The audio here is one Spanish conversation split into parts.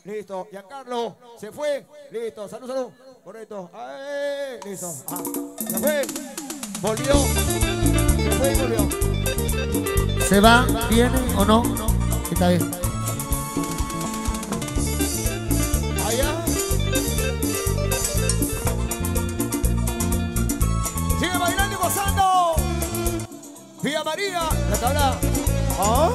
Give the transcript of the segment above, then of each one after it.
Listo. Giancarlo se fue. Listo. Salud, salud. Correcto. ¡Ay! Listo. Ah. Se fue. Volvió. Se fue y volvió. ¿Se va? ¿Viene o no? Está bien. Allá. Sigue bailando y gozando. Villa María. La tabla. ¿Ah?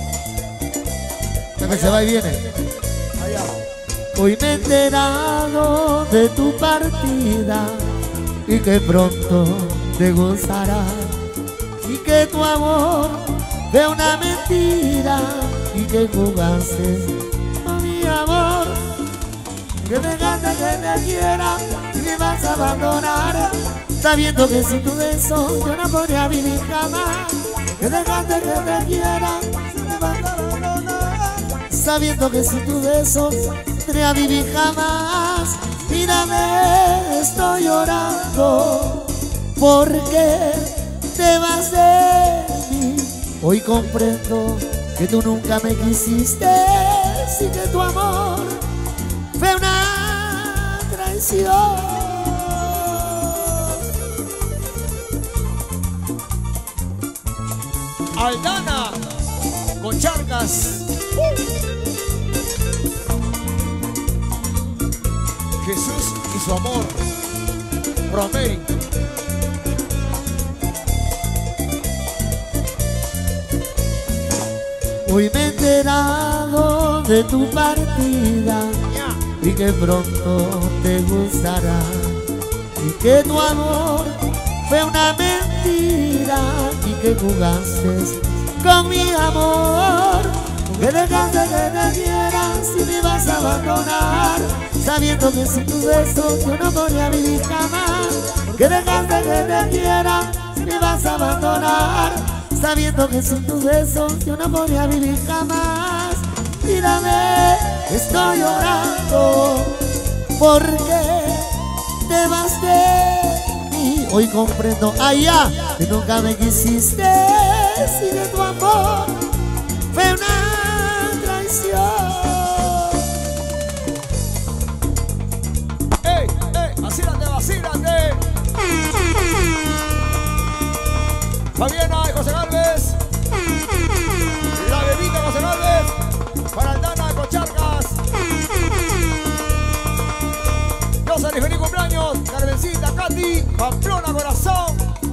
Que se va y viene. Allá. Hoy me he enterado de tu partida y que pronto te gozarás y que tu amor fue una mentira y que jugaste con mi amor, que dejaste que te quiera y me vas a abandonar, sabiendo que sin tu beso yo no podría vivir jamás, que dejaste que te quiera y me vas a abandonar, sabiendo que sin tu beso a vivir jamás. Mírame, estoy llorando porque te vas de mí. Hoy comprendo que tú nunca me quisiste y que tu amor fue una traición. Aldana con Charcas. Jesús y su amor. Romeri. Hoy me he enterado de tu partida y que pronto te gustará y que tu amor fue una mentira y que jugaste con mi amor, que dejaste que te quieras y me vas a abandonar, sabiendo que sin tus besos yo no podría vivir jamás, que dejaste que te quiera y me vas a abandonar, sabiendo que sin tus besos yo no podría vivir jamás. Mírame, estoy llorando porque te vas de mí. Hoy comprendo, allá, que nunca me quisiste y de tu amor fue una traición. ¡Ey, ey! ¡Vacílate, vacílate! Fabiana y José Galvez. La bebita José Galvez. Para Aldana con Charcas. Yosaris, feliz cumpleaños. Carmencita, Katy. Pamplona, corazón.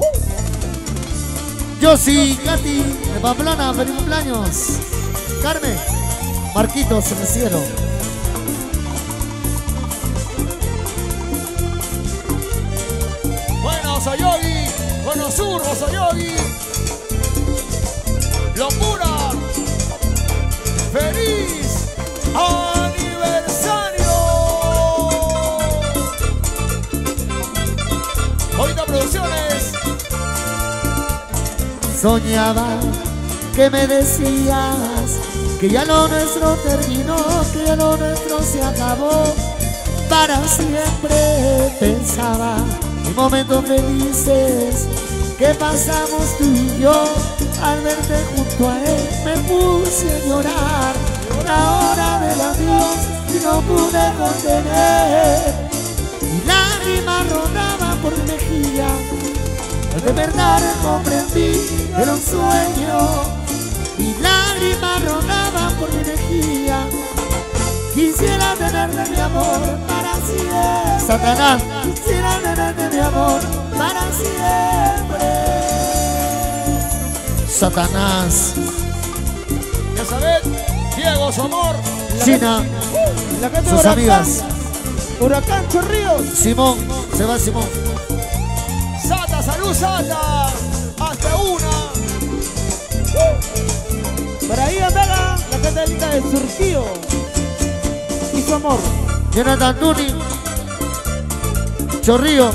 Yo sí, Katy, de Pamplona, feliz cumpleaños. Carmen, Marquitos en el cielo. Bueno, Osoyogi. Conosur, Osoyogi. Locura. ¡Feliz aniversario! Ahorita Producciones. Soñaba que me decías que ya lo nuestro terminó, que ya lo nuestro se acabó. Para siempre pensaba en momentos felices que pasamos tú y yo. Al verte junto a él me puse a llorar la hora del adiós y no pude contener. Y lágrimas rodaban por mi mejilla. De verdad comprendí que era un sueño. Y lágrimas rodaban por mi mejilla. Quisiera tenerte mi amor para siempre. Satanás. Quisiera tenerte mi amor para siempre. Satanás. Elizabeth, Diego, su amor. China, La gente de sus Huracán. amigas. Huracán Chorrillos. Simón, se va Simón. Sata, salud, Sata. Hasta una. Para ahí Vega, la gente linda de Surquío y su amor. Jonathan Tuni, Chorrillos.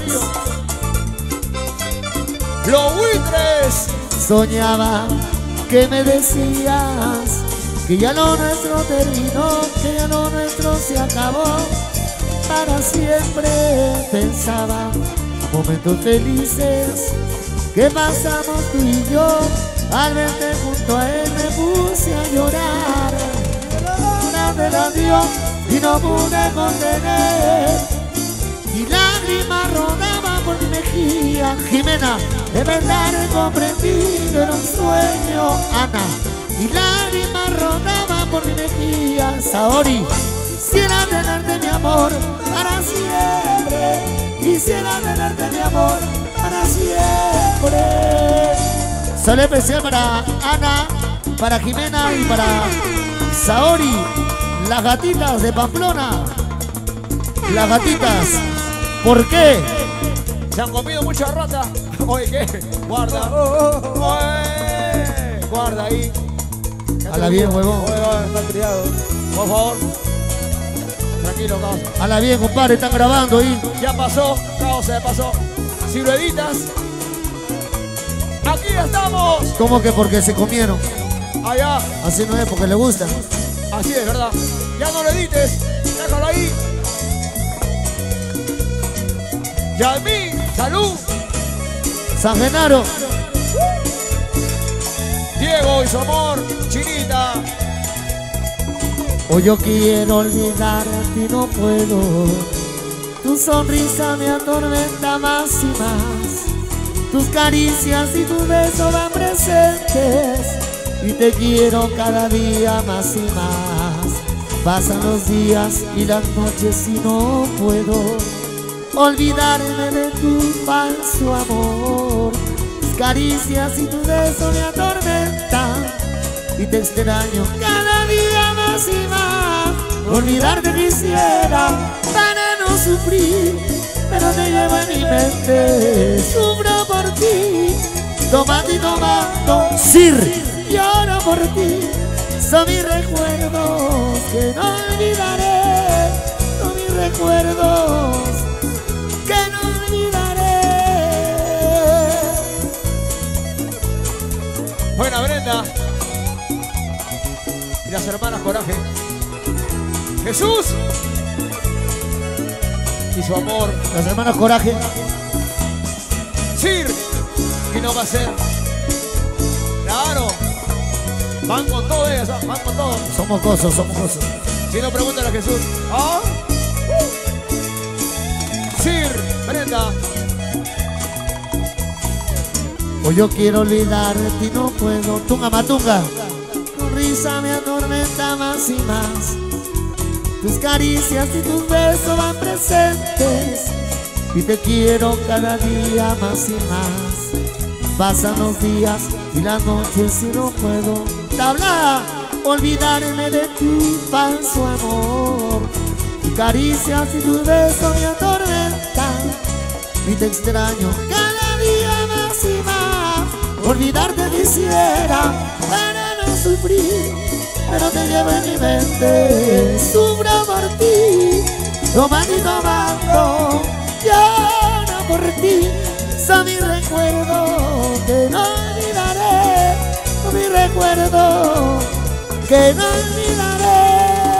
Los buitres. Soñaba que me decías que ya lo nuestro terminó, que ya lo nuestro se acabó. Para siempre pensaba momentos felices que pasamos tú y yo. Al verte junto a él me puse a llorar la hora del adiós y y no pude contener. Mi lágrima rodaba por mi mejilla. Jimena, de verdad he comprendido, era un sueño. Ana, mi lágrima rodaba por mi mejilla. Saori, quisiera tenerte mi amor para siempre. Quisiera tenerte mi amor para siempre. Saludo especial para Ana, para Jimena y para Saori, las gatitas de Pamplona. Las gatitas. ¿Por qué? Se han comido mucha rata. Oye, ¿qué? Guarda. Oye, guarda ahí. Hala bien, huevón. Está criado. Por favor. Tranquilo, Caos. Hala bien, compadre, están grabando ahí. Ya pasó, Caos, se pasó. Si lo editas. Aquí estamos. ¿Cómo que porque se comieron? Allá. Así no es, porque le gusta. Así es, ¿verdad? Ya no lo edites. Déjalo ahí. Yasmín, salud. San Genaro. Diego y su amor, Chinita. Hoy yo quiero olvidarte y no puedo. Tu sonrisa me atormenta más y más. Tus caricias y tus besos van presentes. Y te quiero cada día más y más. Pasan los días y las noches y no puedo olvidarme de tu falso amor. Tus caricias y tus besos me atormentan. Y te extraño cada día más y más. Olvidarte quisiera para no sufrir, pero te llevo en mi mente. Sufro por ti, tomando y tomando. Sir, lloro por ti. Son mis recuerdos que no olvidaré. Son mis recuerdos que no olvidaré. Buena Brenda. Y las hermanas Coraje. Jesús. Y su amor. Las hermanas Coraje. Sir. Y no va a ser. Claro. Van con todo ellas, van con todo. Somos gozos, somos gozos. Si no, pregúntale a Jesús. ¿Ah? Sir, Brenda. Hoy yo quiero olvidarte y no puedo. Tunga matunga. Tu risa me atormenta más y más. Tus caricias y tus besos van presentes. Y te quiero cada día más y más. Pasan los días y las noches y no puedo olvidarme de tu falso amor. Tus caricias y tus besos me atormentan. Y te extraño cada día más y más. Olvidarte quisiera para no sufrir, pero te llevo en mi mente. Sufro por ti, tomando y tomando. Lloro por ti. Son mis recuerdos que no olvidaré. Son mis recuerdos que no olvidaré.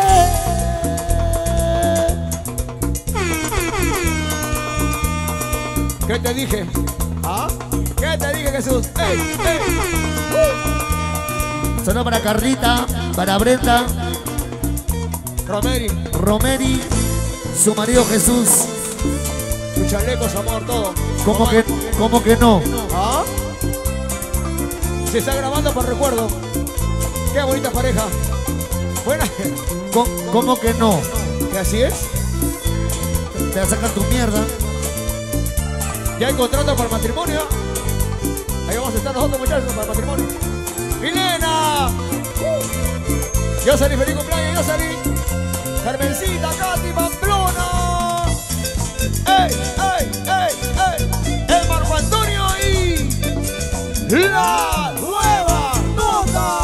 ¿Qué te dije? ¿Ah? ¿Qué te dije, Jesús? ¡Ey, ey! Sonó para Carlita, para Brenda, Romeri, su marido Jesús. su chaleco, su amor, todo. ¿Cómo que no? ¿Ah? Se está grabando por recuerdo. Qué bonita pareja. Buena. ¿Cómo que no? ¿Que así es? Te sacan tu mierda. Ya hay contrato para matrimonio. Ahí vamos a estar nosotros, muchachos, para matrimonio. ¡Milena! Yo salí, feliz cumpleaños, yo salí. Carmencita, Katy, Pamplona. ¡Ey, ey, ey, ey! El Marco Antonio y la nueva nota.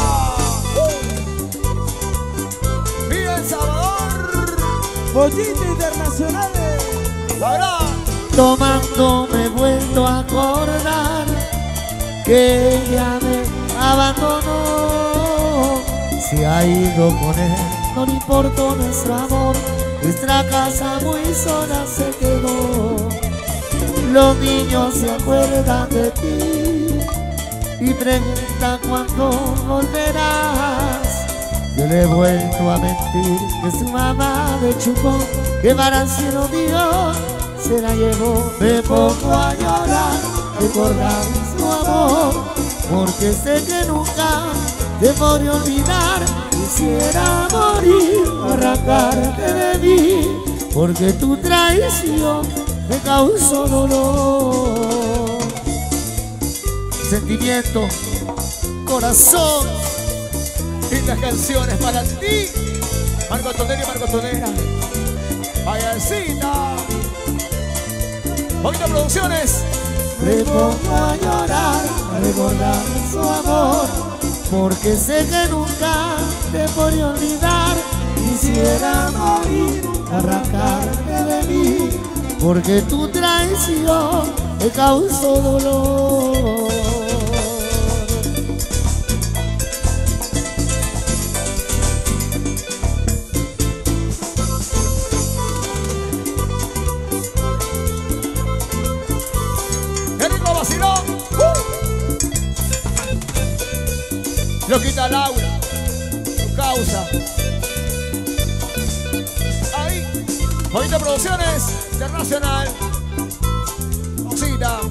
Mira El Salvador. Pollito Internacionales. La verdad. Tomando me he vuelto a acordar que ella me abandonó. Se ha ido con él, no le importó nuestro amor. Nuestra casa muy sola se quedó. Los niños se acuerdan de ti y preguntan cuándo volverás. Yo le he vuelto a mentir que su mamá le chupó, que para el cielo Dios se la llevó. Me pongo a llorar, recordar su amor, porque sé que nunca te podré olvidar. Quisiera morir, arrancarte de mí, porque tu traición me causó dolor. Sentimiento, corazón y las canciones para ti, Marco Tonera y Marco Tonera. Payasita, Poquito Producciones. Me pongo a llorar, a recordar su amor, porque sé que nunca te podré olvidar. Quisiera morir, arrancarte de mí, porque tu traición me causó dolor. Lo quita Laura, su causa. Ahí, Poquito Producciones Internacional. Cosita.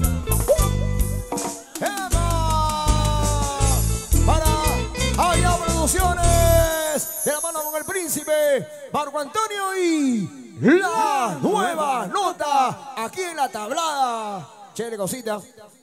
Para Allá Producciones, de la mano con el príncipe Marco Antonio y la nueva nota aquí en la tablada. Chévere, cosita.